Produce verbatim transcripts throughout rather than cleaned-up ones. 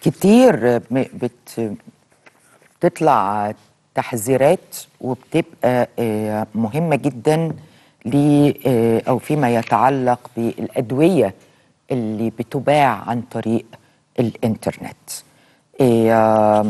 كتير م- بت بتطلع تحذيرات وبتبقى آه، مهمة جدا ل آه، أو فيما يتعلق بالأدوية اللي بتباع عن طريق الإنترنت. آه،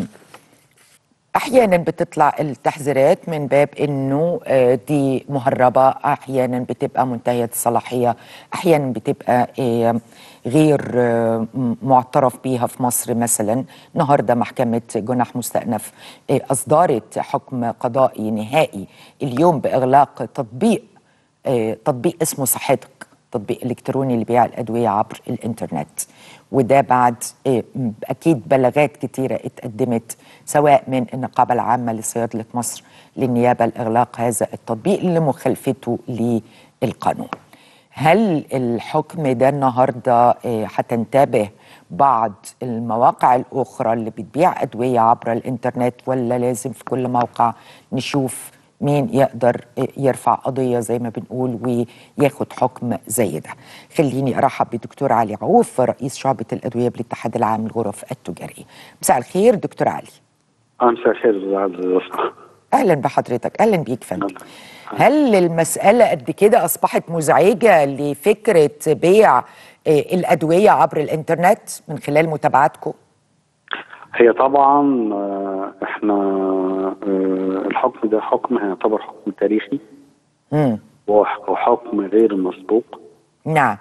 احيانا بتطلع التحذيرات من باب انه آه، دي مهربه، احيانا بتبقى منتهيه الصلاحيه، احيانا بتبقى آه، غير آه، م- معترف بيها في مصر. مثلا النهارده محكمه جنح مستأنف آه، اصدرت حكم قضائي نهائي اليوم باغلاق تطبيق آه، تطبيق اسمه صحتك، تطبيق الكتروني لبيع الادويه عبر الانترنت. وده بعد آه، م- اكيد بلاغات كتيره اتقدمت سواء من النقابه العامه لصيادله مصر للنيابه لاغلاق هذا التطبيق لمخالفته للقانون. هل الحكم ده النهارده آه، هتنتبه بعض المواقع الاخرى اللي بتبيع ادويه عبر الانترنت، ولا لازم في كل موقع نشوف مين يقدر يرفع قضية زي ما بنقول وياخد حكم زي ده؟ خليني أرحب بدكتور علي عوف، رئيس شعبة الأدوية بالاتحاد العام للغرف التجارية. مساء الخير دكتور علي. مساء الخير عزيزي. أهلا بحضرتك. أهلا بيك فندم. هل المسألة قد كده أصبحت مزعجة لفكرة بيع آه، الأدوية عبر الإنترنت من خلال متابعتكم؟ هي طبعا آه، احنا آه، الحكم ده حكم هيعتبر حكم تاريخي مم. وح- وحكم غير مسبوق، نعم.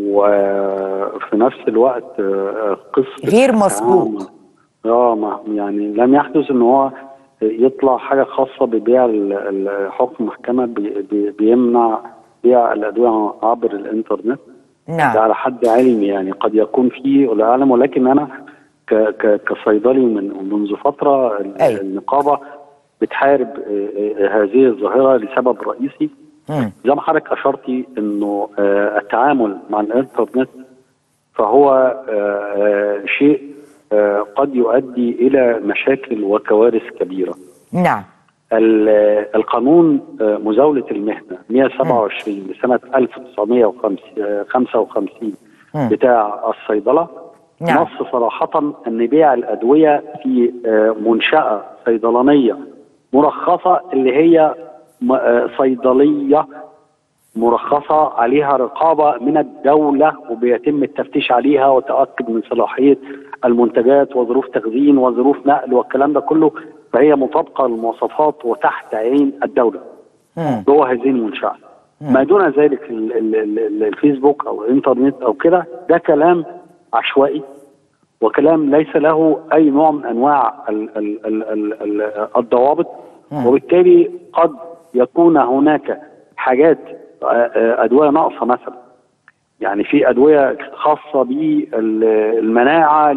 وفي نفس الوقت آه، قصة غير مسبوق. التعامل- اه ما- يعني لم يحدث ان هو يطلع حاجة خاصة ببيع ال- ال- حكم محكمة بي- بي- بيمنع بيع الأدوية عبر الإنترنت. نعم. ده على حد علمي، يعني قد يكون فيه ولا أعلم، ولكن أنا ك ك كصيدلي من منذ فترة ال- أي. النقابة بتحارب آه، آه، هذه الظاهرة لسبب رئيسي. مم. زي ما حضرتك أشرتي إنه آه، التعامل مع الإنترنت فهو آه، آه، شيء آه، قد يؤدي إلى مشاكل وكوارث كبيرة. نعم. ال- القانون آه، مزاولة المهنة مئة وسبعة وعشرين لسنة ألف وتسعمئة وخمسة وخمسين مم. بتاع الصيدلة نعم. نص صراحة أن بيع الأدوية في آه، منشأة صيدلانية مرخصة، اللي هي م- آه، صيدلية مرخصة عليها رقابة من الدولة وبيتم التفتيش عليها وتأكد من صلاحية المنتجات وظروف تخزين وظروف نقل والكلام ده كله، فهي مطابقة للمواصفات وتحت عين الدولة مم. جوه هذه المنشأة. ما دون ذلك ال- ال- ال- الفيسبوك أو الإنترنت أو كده ده كلام عشوائي وكلام ليس له أي نوع من أنواع ال- ال- ال- ال- ال- الضوابط، وبالتالي قد يكون هناك حاجات آه، آه، أدوية ناقصة مثلا. يعني في أدوية خاصة بالمناعة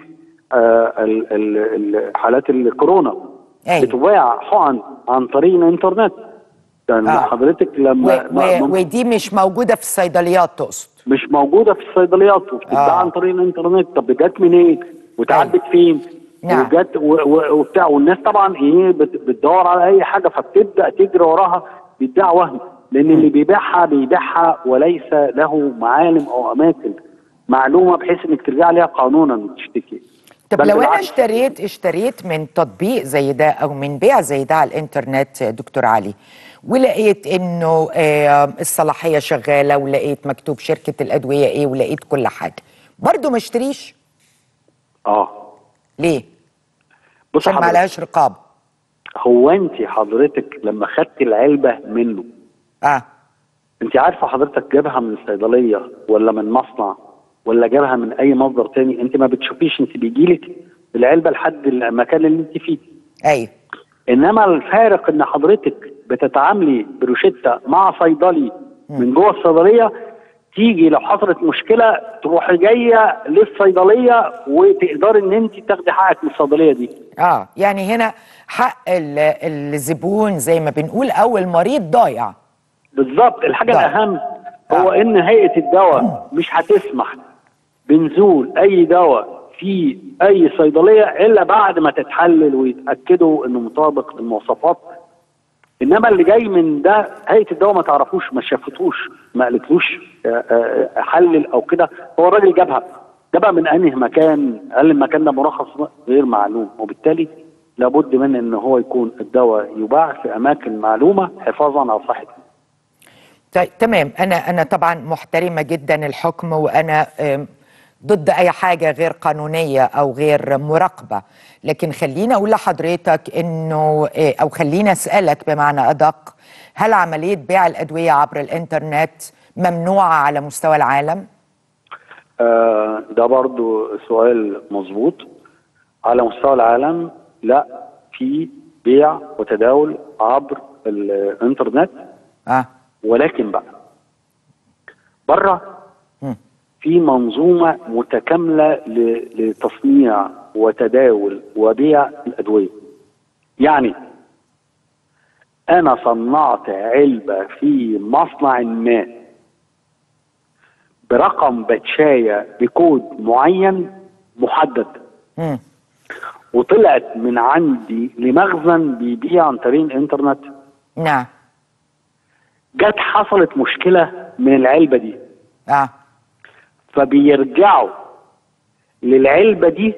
لحالات الكورونا أي. بتباع حقن عن طريق الإنترنت. يعني آه. حضرتك و... لما و... ما- ودي مش موجودة في الصيدليات تقصد؟ مش موجودة في الصيدليات وبتتباع آه. عن طريق الإنترنت. طب جت منين؟ وتعدت فين؟ نعم. وجت و- و- وبتاع، والناس طبعا ايه بت- بتدور على اي حاجه فبتبدا تجري وراها بيدعي وهم، لان اللي بيبيعها بيبيعها وليس له معالم او اماكن معلومه بحيث انك ترجع ليها قانونا وتشتكي. طب بل لو أنا بالعكس. اشتريت اشتريت من تطبيق زي ده أو من بيع زي ده على الإنترنت دكتور علي، ولقيت إنه آه الصلاحية شغالة، ولقيت مكتوب شركة الأدوية إيه، ولقيت كل حاجة، برضو ما اشتريش؟ اه ليه؟ بص عشان ما حضرتك، عليهاش رقابة. هو انت حضرتك لما خدت العلبه منه، آه. انت عارفه حضرتك جابها من الصيدليه ولا من مصنع ولا جابها من اي مصدر تاني؟ انت ما بتشوفيش، انت بيجيلك العلبه لحد المكان اللي انت فيه. أيوه. انما الفارق ان حضرتك بتتعاملي بروشته مع صيدلي من جوه الصيدليه، تيجي لو حصلت مشكله تروحي جايه للصيدليه وتقدري ان انت تاخدي حقك من الصيدليه دي. اه يعني هنا حق ال- الزبون زي ما بنقول او المريض ضايع. بالظبط. الحاجه ضايع. الاهم هو آه. ان هيئه الدواء مش هتسمح بنزول اي دواء في اي صيدليه الا بعد ما تتحلل ويتاكدوا انه مطابق للمواصفات. انما اللي جاي من ده هيئه الدواء ما تعرفوش، ما شافتوش، ما قالتلوش آه، آه، حلل او كده، هو الراجل جابها ده بقى من انهي مكان؟ هل المكان ده مرخص؟ غير معلوم، وبالتالي لابد من ان هو يكون الدواء يباع في اماكن معلومه حفاظا على صحه. طيب تمام. انا انا طبعا محترمه جدا الحكم، وانا ضد اي حاجه غير قانونيه او غير مراقبه، لكن خليني اقول لحضرتك انه او خليني اسالك بمعنى ادق، هل عمليه بيع الادويه عبر الانترنت ممنوعه على مستوى العالم؟ آه ده برضو سؤال مظبوط. على مستوى العالم لا، في بيع وتداول عبر الانترنت. اه ولكن بقى بره في منظومه متكامله لتصنيع وتداول وبيع الادويه. يعني انا صنعت علبه في مصنع ما برقم باتشايه بكود معين محدد، مم. وطلعت من عندي لمخزن بيبيع عن طريق الانترنت. نعم. جت حصلت مشكله من العلبه دي، اه فبيرجعوا للعلبه دي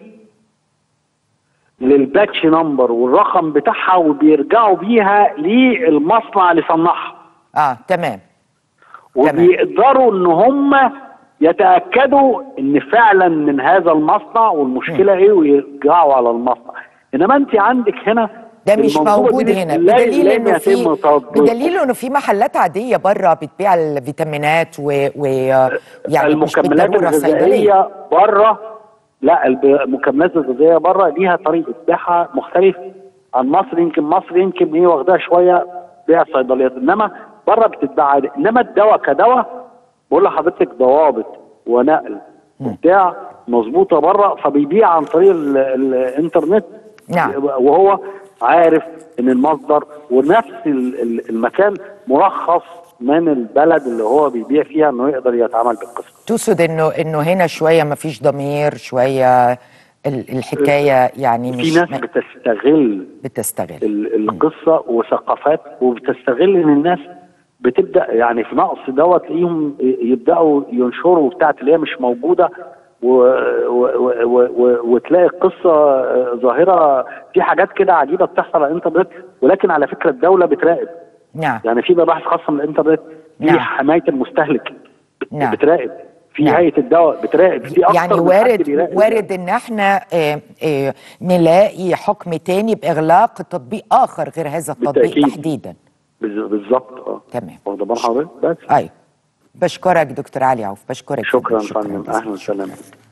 للباتش نمبر والرقم بتاعها، وبيرجعوا بيها للمصنع اللي صنعها. اه تمام. وبيقدروا ان هم يتاكدوا ان فعلا من هذا المصنع والمشكله م. ايه، ويرجعوا على المصنع. انما انت عندك هنا ده مش موجود هنا، بدليل انه في بدليل انه في محلات عاديه بره بتبيع الفيتامينات و, و... يعني المكملات الغذائيه بره. لا، المكملات الغذائيه بره ليها طريقه بيعها مختلف عن مصر. يمكن مصر يمكن ايه واخداها شويه بيع الصيدليات، انما بره بتتباع عادي. انما الدواء كدواء بقول لحضرتك ضوابط ونقل وبتاع مظبوطه بره، فبيبيع عن طريق ال ال الانترنت. نعم. وهو عارف ان المصدر ونفس المكان مرخص من البلد اللي هو بيبيع فيها انه يقدر يتعامل بالقصه. تقصد انه انه هنا شويه ما فيش ضمير، شويه الحكايه يعني مش في ناس بتستغل بتستغل القصه وثقافات، وبتستغل ان الناس بتبدا يعني في نقص دواء تلاقيهم يبداوا ينشروا بتاعت اللي هي مش موجوده، و... و... و... و... وتلاقي القصه ظاهره في حاجات كده عجيبه بتحصل على الانترنت. ولكن على فكره الدوله بتراقب. نعم. يعني في مباحث خاصه من الانترنت، في نعم. حمايه المستهلك نعم. بتراقب، في نعم. هيئه الدواء بتراقب، في اكتر يعني وارد وارد ان احنا اه اه نلاقي حكم تاني باغلاق تطبيق اخر غير هذا التطبيق بالتأكيد. تحديدا. بالظبط. اه تمام. واخد بال حضرتك؟ بس ايوه. بشكرك دكتور علي عوف، بشكرك. شكرا فندم، اهلا وسهلا.